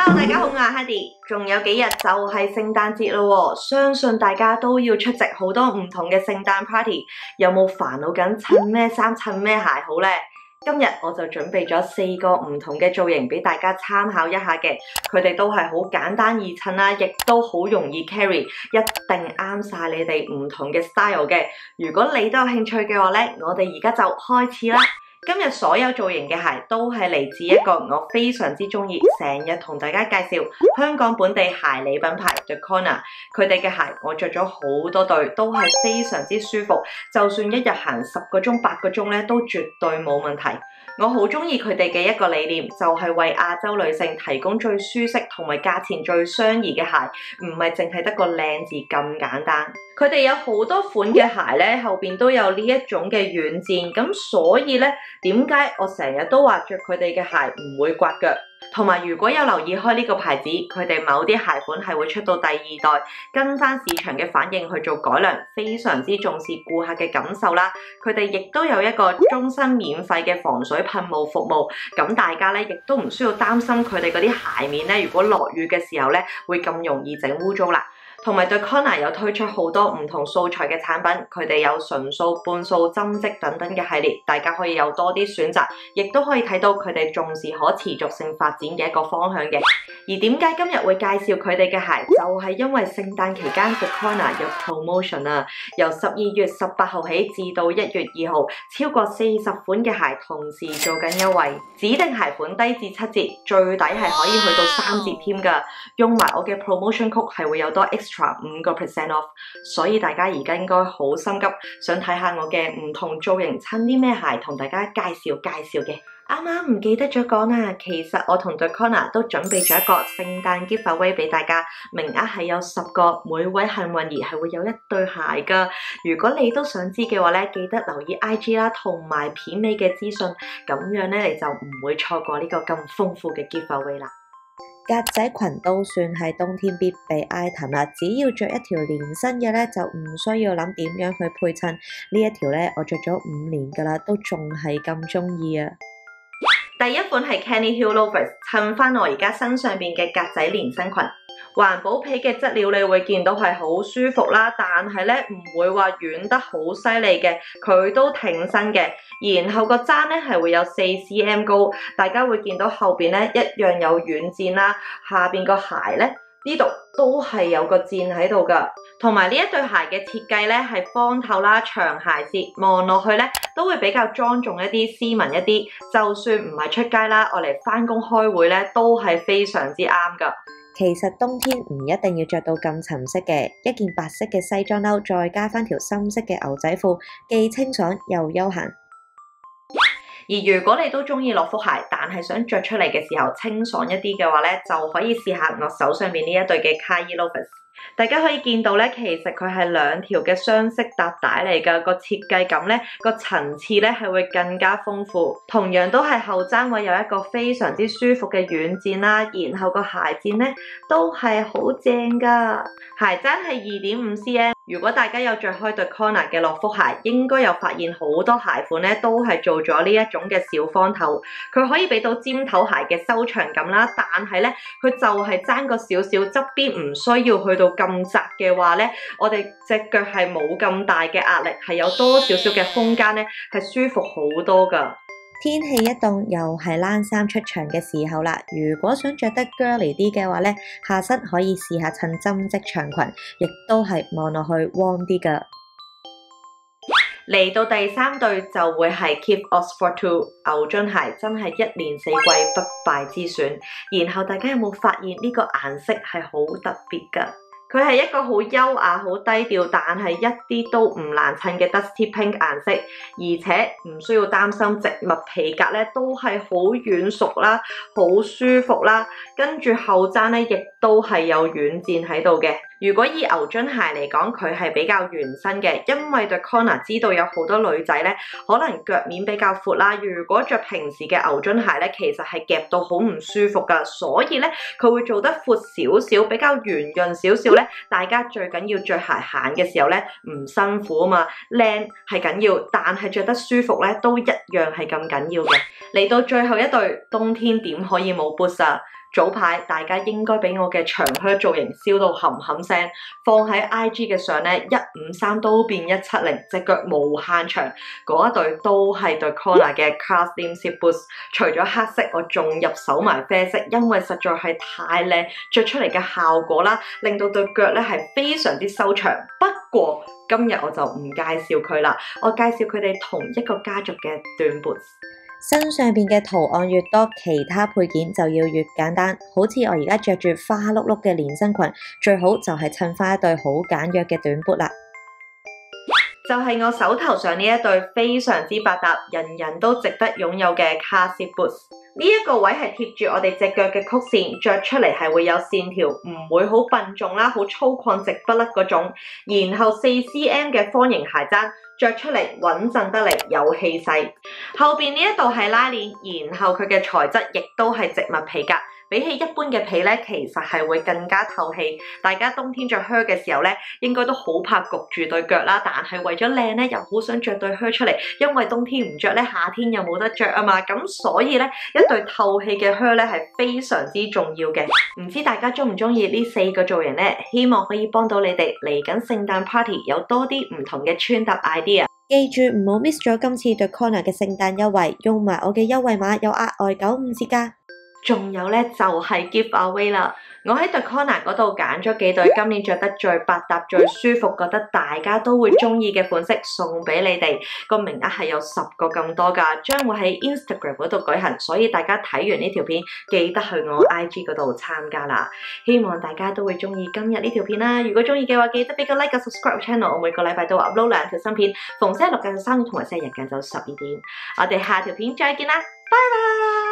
Hello， 大家好，我係 Hedy， 仲有幾日就係聖誕節咯，相信大家都要出席好多唔同嘅聖誕 party， 有冇煩惱緊襯咩衫襯咩鞋好呢？今日我就準備咗4個唔同嘅造型俾大家參考一下嘅，佢哋都係好簡單易襯啦，亦都好容易 carry， 一定啱晒你哋唔同嘅 style 嘅。如果你都有興趣嘅話呢，我哋而家就開始啦。今日所有造型嘅鞋都係嚟自一個我非常之中意，成日同大家介紹香港本地鞋履品牌 The Corner。佢哋嘅鞋我着咗好多對，都係非常之舒服，就算一日行10個鐘、8個鐘咧，都絕對冇問題。我好中意佢哋嘅一個理念，就係為亞洲女性提供最舒適同埋價錢最相宜嘅鞋，唔係淨係得個靚字咁簡單。佢哋有好多款嘅鞋咧，後邊都有呢一種嘅軟墊，咁所以咧，點解我成日都話着佢哋嘅鞋唔會刮腳？同埋如果有留意開呢個牌子，佢哋某啲鞋款係會出到第2代，跟翻市場嘅反應去做改良，非常之重視顧客嘅感受啦。佢哋亦都有一個終身免費嘅防水噴霧服務，咁大家咧亦都唔需要擔心佢哋嗰啲鞋面咧，如果落雨嘅時候咧，會咁容易整污糟啦。同埋 The Corner 有推出好多唔同素材嘅產品，佢哋有純素、半素、針織等等嘅系列，大家可以有多啲選擇，亦都可以睇到佢哋重視可持續性發展嘅一個方向嘅。而點解今日會介紹佢哋嘅鞋，就係因為聖誕期間 The Corner 有 promotion 啊，由12月18號起至到1月2號，超過40款嘅鞋同時做緊優惠，指定鞋款低至7折，最抵係可以去到3折添㗎。用埋我嘅 promotion code 係會有多 extra 5% off， 所以大家而家應該好心急，想睇下我嘅唔同造型襯啲咩鞋，同大家介紹嘅。啱啱唔記得咗講啦，其實我同 The Corner 都準備咗一個聖誕 giveaway 俾大家，名額係有10個，每位幸運兒係會有1對鞋噶。如果你都想知嘅話咧，記得留意 IG 啦，同埋片尾嘅資訊，咁樣咧你就唔會錯過呢個咁豐富嘅 giveaway 啦。 格仔裙都算係冬天必備 item 啦，只要着一條連身嘅咧，就唔需要諗點樣去配襯。呢一條咧，我着咗5年噶啦，都仲係咁中意啊！ 第一款係 Kenny Hill Loafers， 襯翻我而家身上邊嘅格仔連身裙。環保皮嘅質料你會見到係好舒服啦，但係咧唔會話軟得好犀利嘅，佢都挺身嘅。然後個踭咧係會有4cm 高，大家會見到後邊咧一樣有軟墊啦，下邊個鞋咧呢度都係有個墊喺度噶。同埋呢一對鞋嘅設計咧係方頭啦，長鞋舌，望落去咧都會比較莊重一啲、斯文一啲。就算唔係出街啦，我嚟返工開會咧都係非常之啱噶。 其實冬天唔一定要着到咁沉色嘅，一件白色嘅西裝褸，再加翻條深色嘅牛仔褲，既清爽又休閒。 而如果你都中意樂福鞋，但係想着出嚟嘅時候清爽一啲嘅話咧，就可以試下我手上面呢一對嘅 Kai Loafers。大家可以見到咧，其實佢係2條嘅雙色搭帶嚟㗎，個設計感咧，個層次咧係會更加豐富。同樣都係後踭位有一個非常之舒服嘅軟墊啦，然後個鞋墊咧都係好正㗎。鞋踭係2.5cm。如果大家有着開 The Corner 嘅樂福鞋，應該有發現好多鞋款咧都係做咗呢一種嘅小方頭，佢可以俾到尖頭鞋嘅修長感啦，但係咧佢就係爭個少少側邊，唔需要去到咁窄嘅話咧，我哋隻腳係冇咁大嘅壓力，係有多少少嘅空間咧，係舒服好多噶。 天氣一凍，又係冷衫出場嘅時候啦。如果想着得 girly 啲嘅話咧，下身可以試下襯針織長裙，亦都係望落去 warm 啲噶。 嚟到第3對就會係 Kith Oxford 2牛津鞋，真係1年4季不敗之選。然後大家有冇發現呢個顏色係好特別噶？佢係一個好優雅、好低調，但係一啲都唔難襯嘅 dusty pink 顏色，而且唔需要擔心植物皮革咧，都係好軟熟啦，好舒服啦。跟住後踭咧，亦都係有軟墊喺度嘅。如果以牛津鞋嚟講，佢係比較圓身嘅，因為 The Corner 知道有好多女仔咧，可能腳面比較闊啦。如果着平時嘅牛津鞋咧，其實係夾到好唔舒服噶，所以咧佢會做得闊少少，比較圓潤少少咧。大家最緊要着鞋行嘅時候咧，唔辛苦啊嘛，靚係緊要，但係着得舒服咧都一樣係咁緊要嘅。嚟到最後一對，冬天點可以冇 boots 啊？ 早排大家應該俾我嘅長靴造型燒到冚冚聲，放喺 IG 嘅相咧153都變170，隻腳無限長。嗰一對都係對 Kona 嘅 Card Slim Zip Boots， 除咗黑色，我仲入手埋啡色，因為實在係太靚，着出嚟嘅效果啦，令到對腳咧係非常之修長。不過今日我就唔介紹佢啦，我介紹佢哋同一個家族嘅短 boots。 身上邊嘅圖案越多，其他配件就要越簡單。好似我而家着住花碌碌嘅連身裙，最好就係襯翻一對好簡約嘅短 boot 啦。 就係我手頭上呢一對非常之百搭，人人都值得擁有嘅 Card Zip Boots。呢一個位係貼住我哋隻腳嘅曲線，着出嚟係會有線條，唔會好笨重啦，好粗獷直不甩嗰種。然後4cm 嘅方形鞋踭，着出嚟穩陣得嚟，有氣勢。後邊呢一度係拉鏈，然後佢嘅材質亦都係植物皮革。比起一般嘅皮咧，其實係會更加透氣。大家冬天着靴嘅時候咧，應該都好怕焗住對腳啦。但係為咗靚咧，又好想着對靴出嚟，因為冬天唔着咧，夏天又冇得着啊嘛。咁所以咧，一對透氣嘅靴咧係非常之重要嘅。唔知大家中唔中意呢4個造型咧？希望可以幫到你哋嚟緊聖誕 party 有多啲唔同嘅穿搭 idea。 記住唔好 miss 咗今次對 Kona 嘅聖誕優惠，用埋我嘅優惠碼有額外95折㗎。 仲有咧就係 give away 啦，我喺 The Kona 嗰度揀咗幾對今年着得最百搭、最舒服，覺得大家都會中意嘅款式送俾你哋。個名額係有10個咁多㗎，將會喺 Instagram 嗰度舉行，所以大家睇完呢條片記得去我 IG 嗰度參加啦。希望大家都會中意今日呢條片啦。如果中意嘅話，記得俾個 like、subscribe channel。我每個禮拜都會 upload 2條新片，逢星期六嘅3點同埋星期日嘅就12點。我哋下條片再見啦，拜拜。